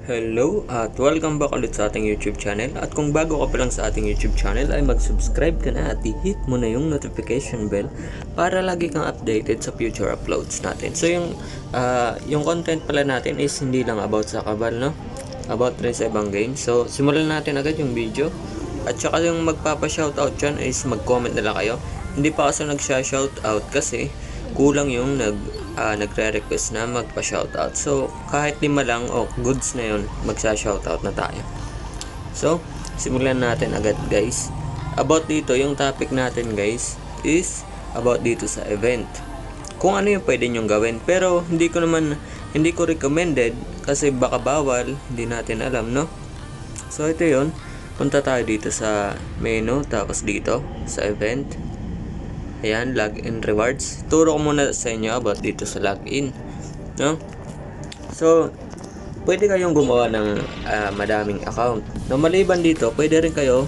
Hello at welcome back ulit sa ating YouTube channel. At kung bago ka pa lang sa ating YouTube channel ay mag-subscribe ka na at i-hit mo na yung notification bell para lagi kang updated sa future uploads natin. So yung content pala natin is hindi lang about sa Kabal, no? About rin sa ibang games. So simulan natin agad yung video. At saka yung magpapa-shoutout dyan is mag-comment na lang kayo. Hindi pa kasi nag-shoutout kasi kulang yung nagre-request na magpa-shoutout. So, kahit 5 lang, goods na yun, magsa-shoutout na tayo. So, simulan natin agad guys. About dito, yung topic natin guys, is about dito sa event. Kung ano yung pwede nyong gawin. Pero, hindi ko recommended kasi baka bawal, hindi natin alam, no? So, ito yun. Punta tayo dito sa menu, tapos dito, sa event. Ayan, login rewards. Turo ko muna sa inyo about dito sa login, no? So, pwede kayong gumawa ng madaming account. No, maliban dito, pwede rin kayo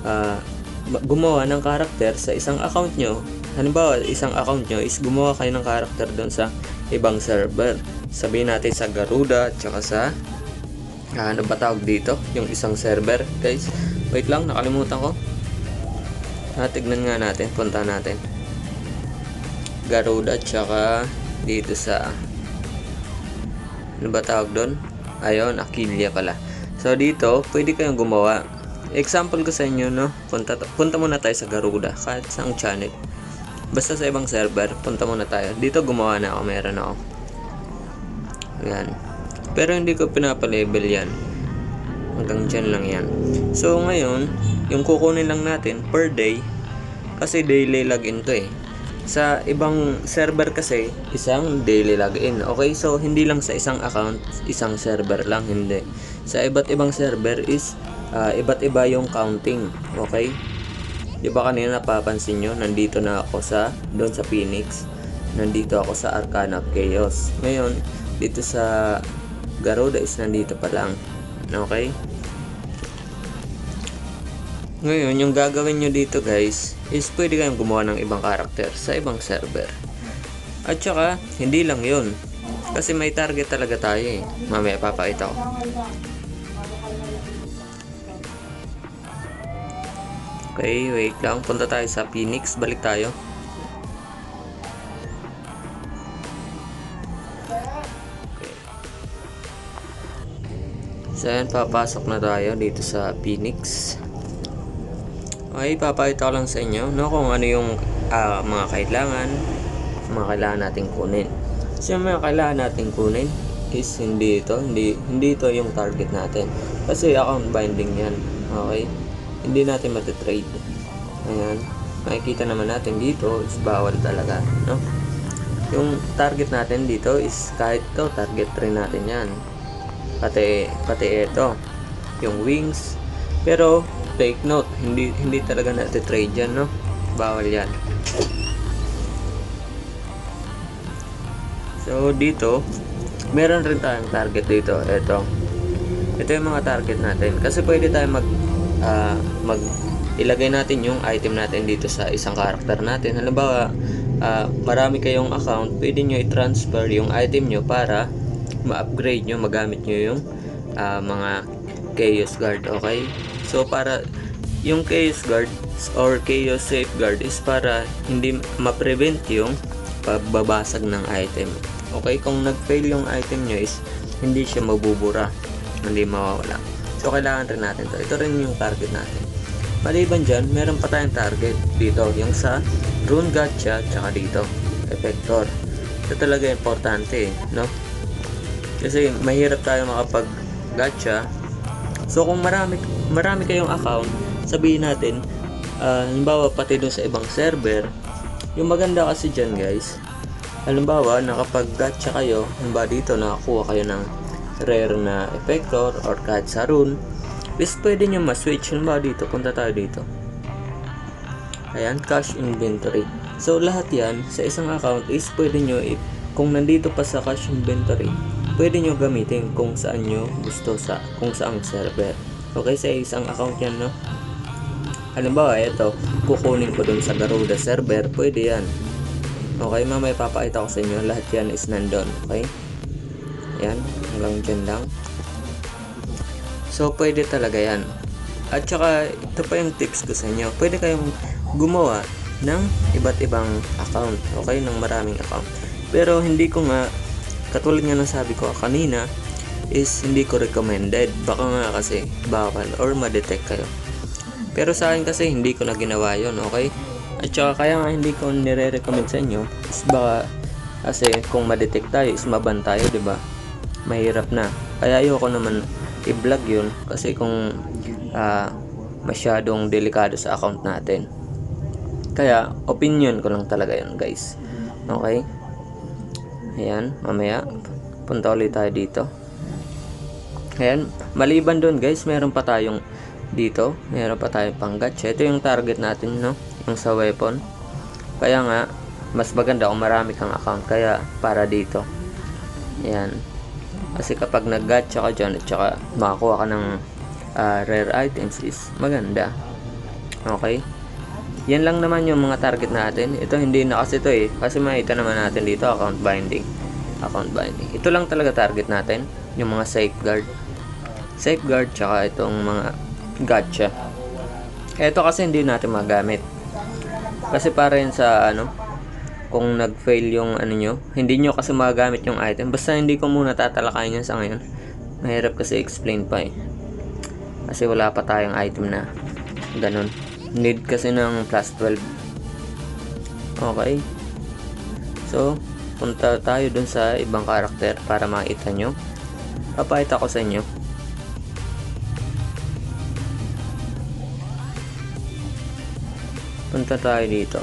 gumawa ng karakter sa isang account nyo. Halimbawa, isang account nyo is gumawa kayo ng karakter doon sa ibang server. Sabihin natin sa Garuda, tsaka sa ano ba tawag dito? Yung isang server, guys. Wait lang, nakalimutan ko. Tignan nga natin, punta natin. Garuda tsaka dito sa ano ba tawag doon? Ayun, Aquila pala. So dito, pwede kayong gumawa. Example ko sa inyo, no? Punta muna tayo sa Garuda, kahit sa channel. Basta sa ibang server, punta muna tayo. Dito gumawa na ako, meron ako. Ayan. Pero hindi ko pinapa-label yan. Hanggang dyan lang yan. So ngayon, yung kukunin lang natin per day, kasi daily login to eh. Sa ibang server kasi, isang daily login. Okay, so hindi lang sa isang account, isang server lang, hindi. Sa iba't ibang server is iba't iba yung counting. Okay? Di ba kanina napapansin nyo, nandito na ako doon sa Phoenix. Nandito ako sa Arcana of Chaos. Ngayon, dito sa Garuda is nandito pa lang. Okay? Ngayon, yung gagawin nyo dito guys, is pwede kayong gumawa ng ibang karakter sa ibang server. At saka, hindi lang yun. Kasi may target talaga tayo eh. Mamaya papakita ko. Okay, wait lang. Punta tayo sa Phoenix. Balik tayo. Okay. So, ayan, papasok na tayo dito sa Phoenix. Okay, papakita ko lang sa inyo, no, kung ano yung mga kailangan nating kunin. So, yung mga kailangan nating kunin is hindi ito yung target natin. Kasi account binding yan. Okay? Hindi natin matitrade. Ayan. Makikita naman natin dito is bawal talaga, no? Yung target natin dito is kahit to target rin natin yan. Pati ito. Yung wings. Pero take note, hindi talaga nati-trade yan, no? Bawal yan. So dito, meron rin tayong target dito. Ito yung mga target natin. Kasi pwede tayong ilagay natin yung item natin dito sa isang karakter natin. Halimbawa, marami kayong account, pwede nyo i-transfer yung item nyo para ma-upgrade nyo, magamit nyo yung mga Chaos Guard. Okay? So para yung Chaos Guard or Chaos Safeguard is para hindi ma-prevent yung pagbabasag ng item. Okay, kung nag-fail yung item nyo is hindi siya mabubura, hindi mawawala. So kailangan rin natin to. Ito rin yung target natin. Maliban dyan, meron pa tayong target dito, yung sa Rune Gacha tsaka dito, Effector. Ito talaga importante, no? Kasi mahirap tayo makapag gacha. So kung marami kayong account, sabihin natin, halimbawa pati doon sa ibang server, yung maganda kasi dyan guys, halimbawa nakapag-gacha kayo, halimbawa dito nakakuha kayo ng rare na effector or kahit sa rune, is pwede nyo ma-switch. Halimbawa dito, punta tayo dito. Ayan, cash inventory. So lahat yan sa isang account is pwede nyo, kung nandito pa sa cash inventory, pwede nyo gamitin kung saan nyo gusto, kung saang server. Okay, sa isang account yan, no? Halimbawa, ito, kukunin ko dun sa Garuda server, pwede yan. Okay, mamaya papakita ko sa inyo, lahat yan is nandun. Okay? Yan, hanggang dyan lang. So pwede talaga yan. At saka ito pa yung tips ko sa inyo, pwede kayong gumawa ng iba't ibang account, okay, ng maraming account. Pero hindi ko nga, katulad nga ng sabi ko kanina, is hindi ko recommended. Baka nga kasi bawal or ma-detect kayo. Pero sa akin kasi hindi ko na ginawa yon, okay? At saka kaya nga hindi ko nire-recommend sa inyo is baka kasi kung ma-detect tayo is maban tayo, diba? Mahirap na. Kaya ayoko naman i-vlog yun kasi kung masyadong delikado sa account natin. Kaya opinion ko lang talaga yun, guys. Okay? Ayan, mamaya punta ulit tayo dito. Ayan, maliban doon, guys, meron pa tayong dito, meron pa tayong pang gacha. Ito yung target natin, no? Yung sa weapon. Kaya nga mas maganda kung marami kang account, kaya para dito. Ayan, kasi kapag nag-gacha ka dyan at saka makakuha ka ng rare items is maganda. Okay, yan lang naman yung mga target natin. Ito hindi na kasi ito kasi makita naman natin dito account binding. Ito lang talaga target natin, yung mga safeguard tsaka itong mga gacha. Ito kasi hindi natin magamit kasi para yun sa kung nag-fail yung nyo, hindi nyo kasi magagamit yung item. Basta hindi ko muna tatalakayin yan sa ngayon. Mahirap kasi explain pa kasi wala pa tayong item na ganun. Need kasi ng plus 12. Okay, so punta tayo dun sa ibang karakter para makita nyo. Papakita ko sa inyo. Punta tayo dito.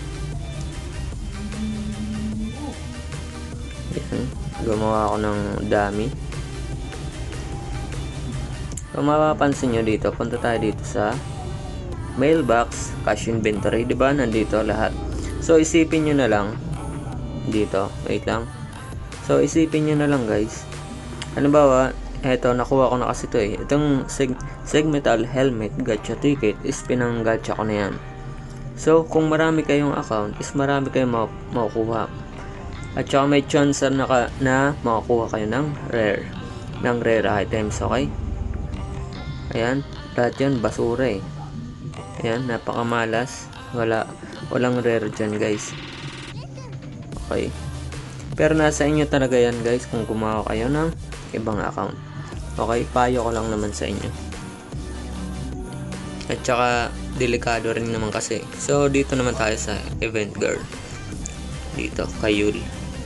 Yan, gumawa ako ng dummy. Kung mapapansin nyo dito, punta tayo dito sa mailbox, cash inventory, diba? Nandito lahat. So isipin nyo na lang dito, wait lang. So isipin nyo na lang, guys. Halimbawa, eto, nakuha ko na kasi ito itong segmental helmet gacha ticket is pinang gacha ko na yan. So kung marami kayong account is marami kayong makukuha. At saka may chance na makakuha kayo ng rare items, okay? Ayan, lahat yan basura Ayan, napakamalas. Walang rare dyan, guys. Okay, pero nasa inyo talaga yan, guys, kung gumawa kayo ng ibang account. Okay, payo ko lang naman sa inyo. At saka delikado rin naman kasi. So dito naman tayo sa event girl. Dito, kay Yul.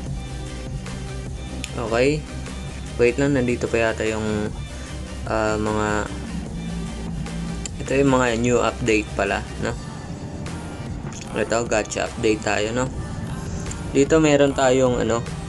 Okay, wait lang, nandito pa yata yung ito yung mga new update pala, no? Ito, gacha update tayo, no? Dito meron tayong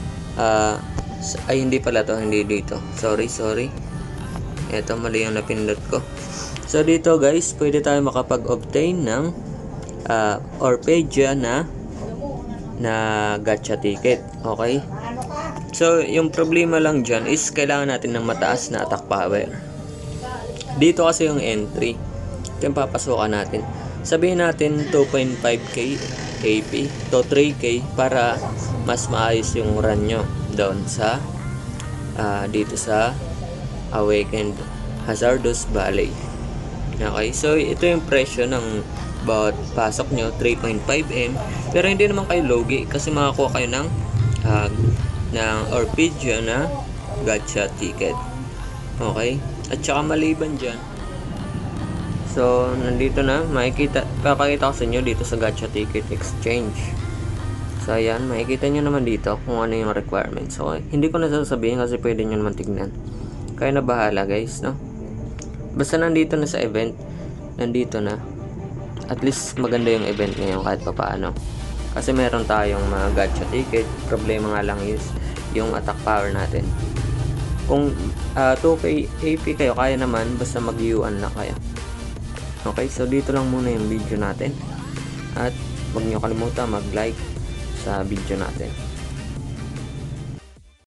ay hindi pala to, hindi dito. Sorry. Ito, mali yung napindot ko. So dito, guys, pwede tayo makapag-obtain ng Orpedia na gacha ticket. Okay? So yung problema lang dyan is kailangan natin ng mataas na attack power. Dito kasi yung entry, ito yung papasukan natin. Sabihin natin 2.5k AP to 3k para mas maayos yung run nyo doon sa dito sa Awakened Hazardous Valley. Okay, so ito yung presyo ng bawat pasok nyo, 3.5M. Pero hindi naman kayo logi kasi makakuha kayo ng Orpedia na gacha ticket. Okay, at saka maliban dyan, so nandito na, papakita ko sa inyo dito sa gacha ticket exchange. So ayan, makikita nyo naman dito kung ano yung requirements. Okay, hindi ko na sasabihin kasi pwede nyo naman tignan. Kaya na bahala, guys, no? Basta nandito na sa event, nandito na. At least maganda yung event ngayon kahit pa paano. Kasi meron tayong mga gacha ticket. Problema nga lang is yung attack power natin. Kung 2k AP kayo, kaya naman, basta mag-U1 na kayo. Okay, so dito lang muna yung video natin. At huwag nyo kalimutan mag-like sa video natin.